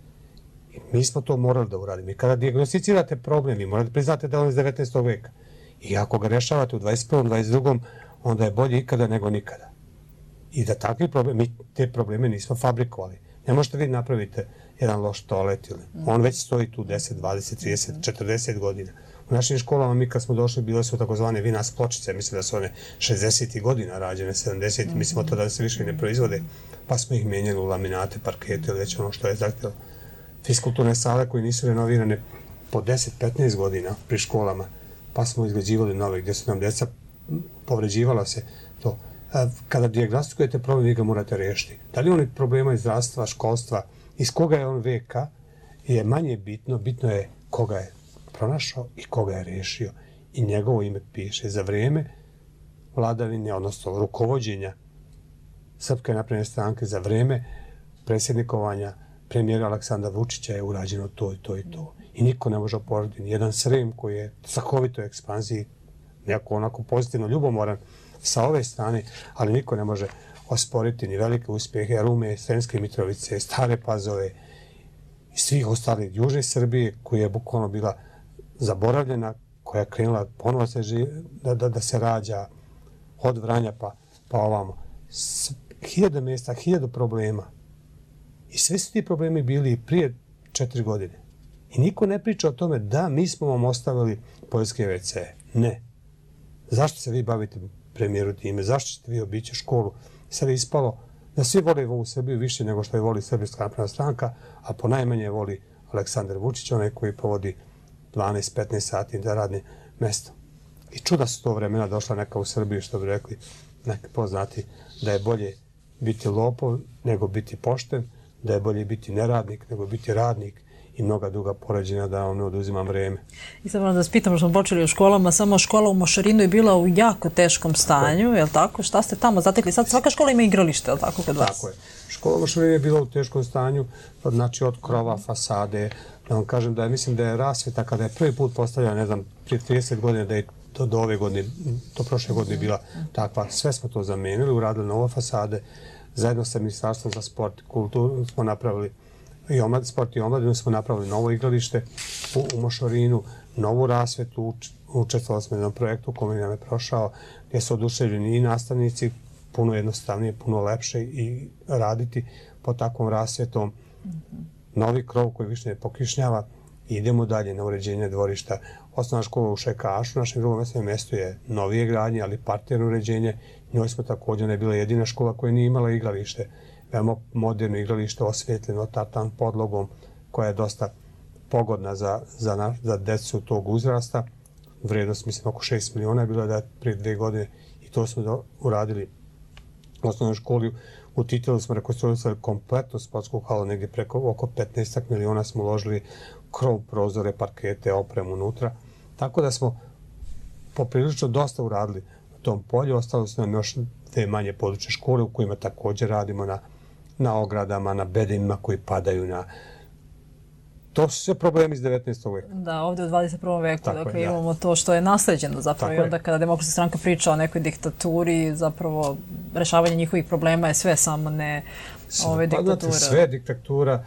Mi smo to morali da uradimo. I kada dijagnosticirate problem, vi morate priznati da je on iz 19. veka. I ako ga rešavate u 21. 22. onda je bolje ikada nego nikada. I da takvi problemi, mi te probleme nismo fabrikovali. Ne možete vi napraviti jedan loš toalet ili on već stoji tu 10, 20, 30, 40 godina. U našim školama mi kad smo došli bile su takozvane vinas pločice, mislim da su one 60. godina rađene, 70. Mislimo to da se više ne proizvode, pa smo ih mijenjali u laminate, parkete ili već ono što je zahtjelo. Fiskulturne sale koje nisu renovirane po 10-15 godina pri školama, pa smo izgrađivali nove gdje su nam djeca povređivala se to. Kada dijagnostikujete problem, vi ga morate riješiti. Da li oni problema iz zdravstva, školstva, iz koga je on veka, je manje bitno, bitno je koga je pronašao i koga je rešio. I njegovo ime piše. Za vrijeme vladavine, odnosno rukovođenja Srpske napredne stranke, za vrijeme predsjednikovanja premijera Aleksandra Vučića je urađeno to i to i to. I niko ne može oporediti. Jedan Srem koji je strahovitoj ekspanziji, nekako onako pozitivno ljubomoran sa ove strane, ali niko ne može osporiti ni velike uspjehe Rume, Sremske Mitrovice, Stare Pazove i svih ostalih Južne Srbije koja je bukvalno bila zaboravljena, koja je krenula ponovo da se rađa od Vranja pa ovamo. 1000 mjesta, 1000 problema. I sve su ti problemi bili prije 4 godine. I niko ne priča o tome da mi smo vam ostavili poljske WC. Ne. Zašto se vi bavite, premijeru, time? Zašto ćete vi obići školu? Sad je ispalo da svi vole ovu Srbiju više nego što je voli Srpska napredna stranka, a ponajmanje voli Aleksandar Vučić, onaj koji provodi 12-15 sati na radne mesto. I čuda su to vremena došla neka u Srbiji, što bi rekli neki poznati, da je bolje biti lopov nego biti pošten, da je bolje biti neradnik nego biti radnik i mnoga druga poređenja, da vam ne oduzimam vreme. I sad moram da vas pitam, što smo počeli u školama, samo škola u Mošarinu je bila u jako teškom stanju, je li tako? Šta ste tamo zatekli? Sad svaka škola ima igralište, je li tako kod vas? Tako je. Škola u Mošarinu je bila u teškom stanju, znači od krova, fasade. Da vam kažem da mislim da je rasveta, kada je prvi put postavljena, ne znam, prije 30 godina, da je do ove godine, do prošle godine bila takva. Sve smo to zamenili, uradili nove fasade. Zajedno sa Ministarstvom za sport i kulturu smo napravili sport i omladinu, smo napravili novo igralište u Mošarinu, novu rasvetu, učestvovali smo u jednom projektu koji nam je prošao, gdje su oduševljeni i nastavnici, puno jednostavnije, puno lepše i raditi pod takvom rasvetom. Novi krov koji više ne pokišnjava. Idemo dalje na uređenje dvorišta. Osnovna škola u Šajkašu, našem drugom mjestu je novije gradnje, ali parterno uređenje. Njoj smo također ne bila jedina škola koja nije imala igralište. Veoma moderno igralište, osvetljeno tartan podlogom, koja je dosta pogodna za decu tog uzrasta. Vrednost, mislim, oko 6 miliona je bila da je prije 2 godine i to smo uradili u osnovnoj školi. U Titelu smo rekonstruisali kompletnu sportsku halu, negdje preko oko 15 miliona smo uložili krov, prozore, parkete, opremu unutra. Tako da smo poprilično dosta uradili na tom polju. Ostalo su nam još te manje područne škole u kojima također radimo na ogradama, na bedemima koji padaju na... To su sve problemi iz 19. veka. Da, ovdje u 21. veku dakle, imamo to što je nasleđeno zapravo i onda kada Demokratska stranka priča o nekoj diktaturi, zapravo rešavanje njihovih problema je sve samo ne ove diktature. Sve diktatura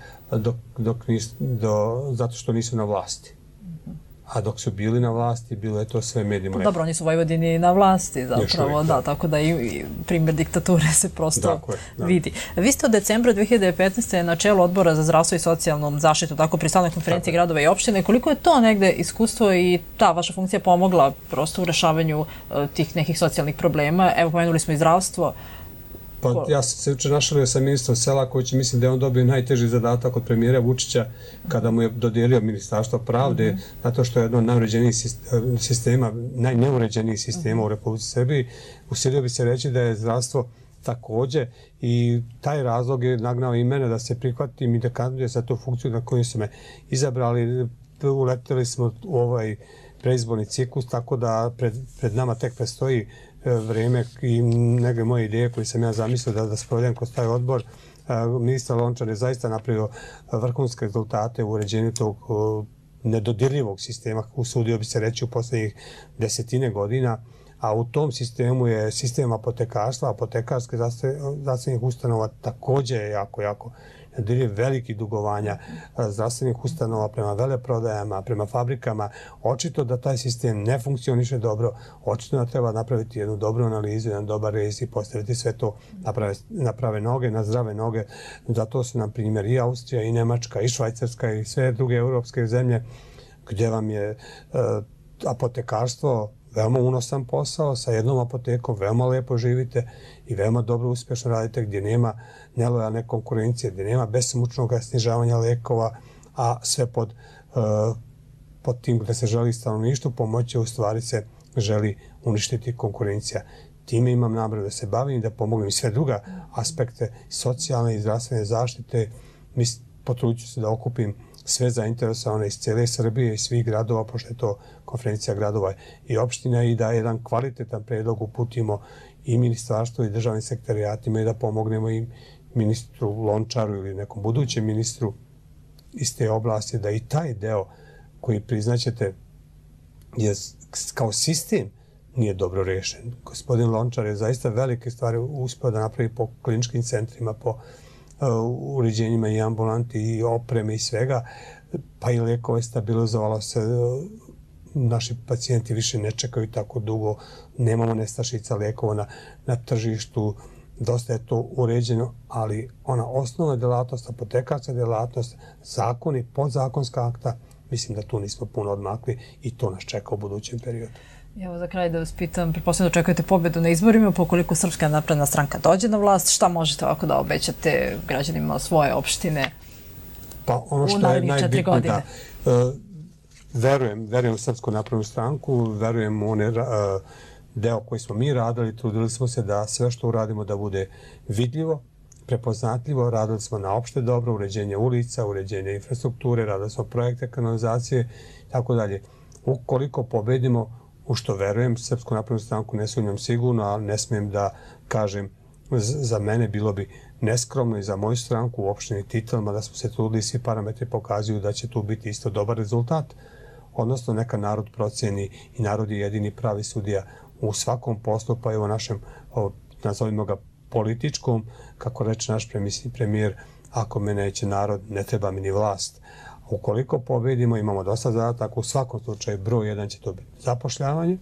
zato što nisu na vlasti. A dok su bili na vlasti, bilo je to sve medijima. Dobro, oni su u Vojvodini na vlasti zapravo, da, tako da i primjer diktature se prosto vidi. Vi ste od decembra 2015. na čelu Odbora za zdravstvo i socijalnu zaštitu, tako pri stalnoj konferenciji gradova i opštine. Koliko je to negde iskustvo i ta vaša funkcija pomogla prosto u rešavanju tih nekih socijalnih problema? Evo, pomenuli smo i zdravstvo. Pa ja sam se jučer našalio sa ministrom Selakovićem, mislim da je on dobio najteži zadatak od premijera Vučića kada mu je dodijelio Ministarstvo pravde, zato što je jedno od najuređenijih sistema, najneuređenijih sistema u Republici Srbiji. Usilio bi se reći da je zdravstvo također i taj razlog je nagnao i mene da se prihvatim i da kandidujem za tu funkciju na koju su me izabrali. Uleteli smo u ovaj preizborni ciklus, tako da pred nama tek prestoji vreme i neke moje ideje koje sam ja zamislio da sprovedem kroz taj odbor. Ministar Lončar je zaista napravio vrhunske rezultate u uređenju tog nedodirljivog sistema, usudio bi se reći u posljednjih 10 godina, a u tom sistemu je sistem apotekarstva, apotekarske zdravstvenih ustanova također je jako nedodirljiv, veliki dugovanja zdravstvenih ustanova prema veleprodajama, prema fabrikama. Očito da taj sistem ne funkcioniše dobro, očito da treba napraviti jednu dobru analizu, jedan dobar rez i postaviti sve to na prave noge, na zdrave noge. Zato su nam primjer i Austrija, i Nemačka, i Švajcarska, i sve druge europske zemlje gdje vam je apotekarstvo veoma unosan posao, sa jednom apotekom veoma lepo živite i veoma dobro uspješno radite, gdje nema nelojalne konkurencije, gdje nema besomučnog snižavanja lekova, a sve pod tim gdje se želi stanovništvu pomoći, u stvari se želi uništiti konkurencija. Time imam nameru da se bavim i da pomognem i sve druga aspekte socijalne i zdravstvene zaštite. Potrudit ću se da okupim sve zainteresovane iz cijele Srbije i svih gradova, pošto je to konferencija gradova i opština, i da jedan kvalitetan predlog uputimo i ministarstvu i državnim sekretarijatima i da pomognemo i ministru Lončaru ili nekom budućem ministru iz te oblasti, da i taj deo koji priznaćete je kao sistem nije dobro rešen. Gospodin Lončar je zaista velike stvari uspio da napravi po kliničkim centrima, po uređenjima i ambulanti i opreme i svega, pa i lekove stabilizovalo se, naši pacijenti više ne čekaju tako dugo, nemamo nestašica lekova na tržištu, dosta je to uređeno, ali ona osnovna delatnost, apotekarska delatnost, zakoni, podzakonska akta, mislim da tu nismo puno odmakli i to nas čeka u budućem periodu. Evo za kraj da vas pitam, pretpostavljam da očekujete pobedu na izborima, pa ukoliko Srpska napredna stranka dođe na vlast, šta možete ovako da obećate građanima svoje opštine u narednih 4 godine? Verujem u Srpsku naprednu stranku, verujem u deo koji smo mi radili, trudili smo se da sve što uradimo da bude vidljivo, prepoznatljivo, radili smo na opšte dobro, uređenje ulica, uređenje infrastrukture, radili smo projekte kanalizacije, tako dalje. Ukoliko pobedimo, u što verujem, Srpsku naprednu stranku ne sumnjam sigurno, ali ne smijem da kažem, za mene bilo bi neskromno i za moju stranku u opštini Titel, da smo se trudili, svi parametri pokazuju da će tu biti isto dobar rezultat, odnosno neka narod proceni i narod je jedini pravi sudija u svakom poslu, pa i u našem, nazovimo ga političkom, kako reče naš premijer, ako me neće narod, ne treba mi ni vlast. Ukoliko pobedimo, imamo dosta zadataka, u svakom slučaju broj 1 će to biti zapošljavanje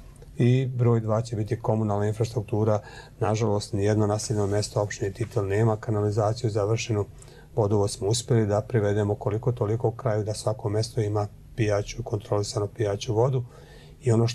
i broj 2 će biti komunalna infrastruktura. Nažalost, nijedno naseljeno mesto opštine Titel nema kanalizaciju završenu, vodovod smo uspjeli da privedemo koliko toliko u kraju da svako mesto ima pijaću, kontrolisano pijaću vodu i ono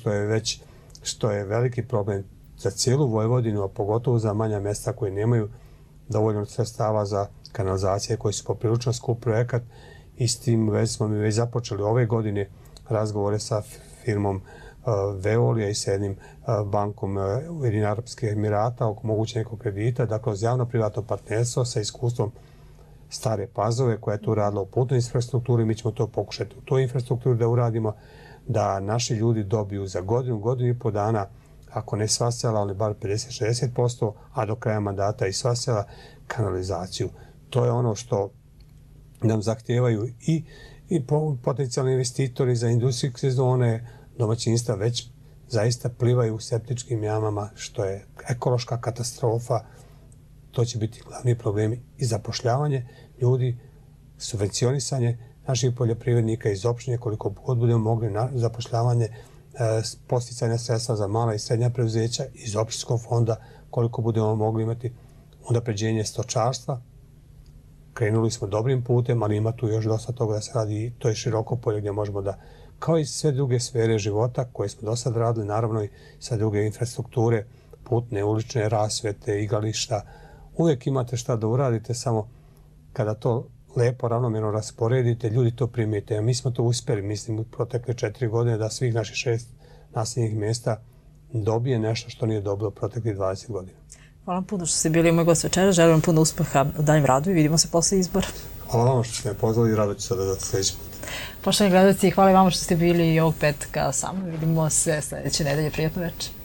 što je veliki problem za cijelu Vojvodinu, a pogotovo za manja mesta koji nemaju dovoljno sredstava za kanalizacije, koji su poprilično skup projekat i s tim već smo mi već započeli ove godine razgovore sa firmom Veolia i sa jednim bankom Ujedinjenih Arapskih Emirata oko moguće nekog kredita, dakle kroz javno-privatno partnerstvo sa iskustvom Stare Pazove koja je tu radila u putnoj infrastrukturi, mi ćemo to pokušati u toj infrastrukturi da uradimo, da naši ljudi dobiju za godinu i po dana, ako ne sva sela, ali bar 50-60%, a do kraja mandata i sva sela, kanalizaciju. To je ono što nam zahtijevaju i potencijalni investitori za industrijske zone, domaćinstva već zaista plivaju u septičkim jamama, što je ekološka katastrofa. To će biti glavni problemi i zapošljavanje ljudi, subvencionisanje naših poljoprivrednika iz opštine, koliko god budemo mogli na zapošljavanje, podsticajna sredstva za mala i srednja preduzeća iz opštinskog fonda, koliko budemo mogli imati unapređenje stočarstva. Krenuli smo dobrim putem, ali ima tu još dosta toga da se radi i to je široko polje gdje možemo da, kao i sve druge sfere života koje smo do sad radili, naravno i sa druge infrastrukture, putne, ulične rasvete, igrališta, uvijek imate šta da uradite, samo kada to lepo, ravnomjerno rasporedite, ljudi to primijete. Mi smo to uspjeli, mislim, u protekle 4 godine da svih naših 6 naseljenih mjesta dobije nešto što nije dobilo proteklih 20 godina. Hvala vam puno što ste bili moj gost večera, želim vam puno uspeha u daljem radu i vidimo se posle izbora. Hvala vam što ste me pozvali i rado ću se odazvati sljedeći put. Poštovani gledalci, hvala vam što ste bili i ovog petka sa mnom. Vidimo se sljedeće nedelje. Prijatno večer.